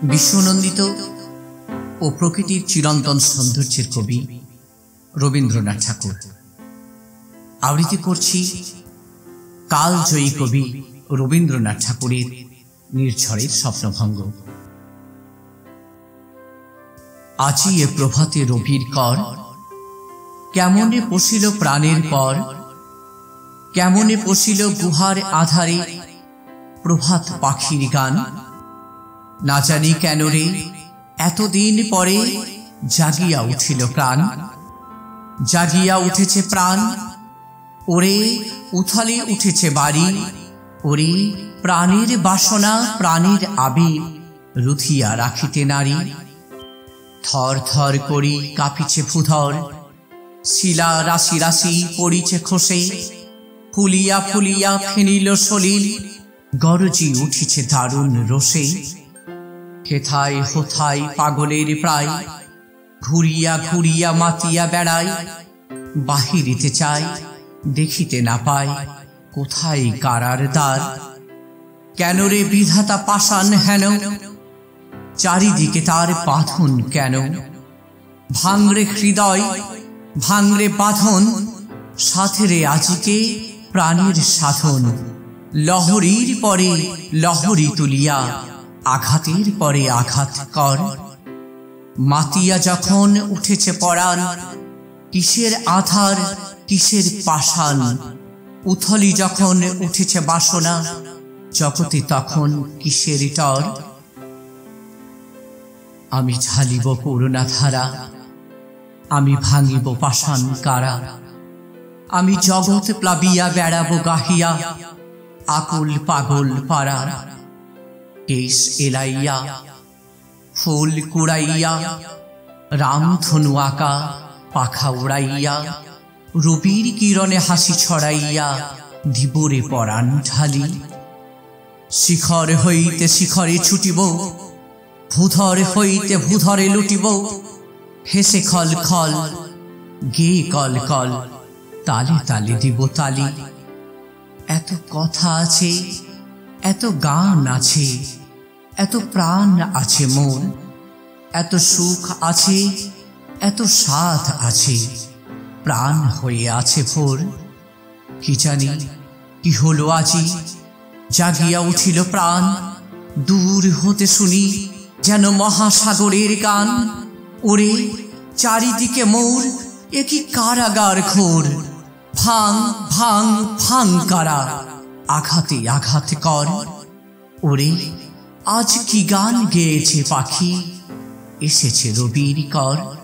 বিশ্বনন্দিত ও প্রকৃতির চিরন্তন সৌন্দর্যের কবি রবীন্দ্রনাথ ঠাকুর। আবৃত্তি করছি কালজয়ী কবি রবীন্দ্রনাথ ঠাকুরের নির্ঝরের স্বপ্নভঙ্গ। আজি এ প্রভাতে রবির কর, কেমনে পশিল প্রাণের পর, কেমনে পশিল গুহার আধারে প্রভাত পাখির গান। না জানি কেন রে এতদিন পরে জাগিয়া উঠিল প্রাণ, জাগিয়া উঠেছে প্রাণ। ওরে উথালে উঠেছে বাড়ি, ওরে প্রাণের বাসনা প্রাণের আবির রুধিয়া রাখিতে নারী। থর থর করি কাঁপিছে ভূধর, শিলা রাশি রাশি পড়িছে খসে। ফুলিয়া ফুলিয়া ফেনিল সলিল, গরজি উঠিছে দারুণ রোষে। হেথায় হোথায় পাগলের প্রায়, ঘুরিয়া ঘুরিয়া মাতিয়া বেড়ায়। বাহিরিতে চায় দেখিতে না পায়, কোথায় কারার দ্বার। কেন রে বিধাতা পাষাণ হেন, চারিদিকে তার বাঁধন কেন। ভাঙরে হৃদয় ভাঙরে বাঁধন, সাথে রে আজিকে প্রাণের সাধন। লহরীর পরে লহরী তুলিয়া, আঘাতের পরে আঘাত কর। মাতিয়া যখন উঠেছে পরাণ, কিসের আধার কিসের পাষাণ। উথলি যখন উঠেছে বাসনা, জগতে তখন কিসের তর। আমি ঝালিব করুণা ধারা, আমি ভাঙিব পাষাণ কারা। আমি জগৎ প্লাবিয়া বেড়াবো গাহিয়া, আকুল পাগল পাড়া। কেশ এলাইয়া ফুল কুড়াইয়া, রামধনু আঁকা পাখা উড়াইয়া। রবির কিরণে হাসি ছড়াইয়া, দিবরে পরাণ ঢালি। শিখর হইতে শিখরে ছুটিব, ভূধর হইতে ভূধরে লুটিব। হেসে খল খল গে কল কল, তালে তালে দিব তালি। এত কথা আছে, এত গান আছে, এত প্রাণ আছে মোর। এত সুখ আছে, এত সাধ আছে, প্রাণ হয়ে আছে ভোর। কি জানি কি হলো আজি, জাগিয়া উঠিল প্রাণ। দূর হতে শুনি যেন মহাসাগরের গান। ওরে চারিদিকে মোর এ কি কারাগার ঘোর। ভাঙ ভাঙ ভাঙ কারা, আঘাতে আঘাত কর। ওরে আজ কি গান গেয়েছে পাখি, এসেছে রবির কর।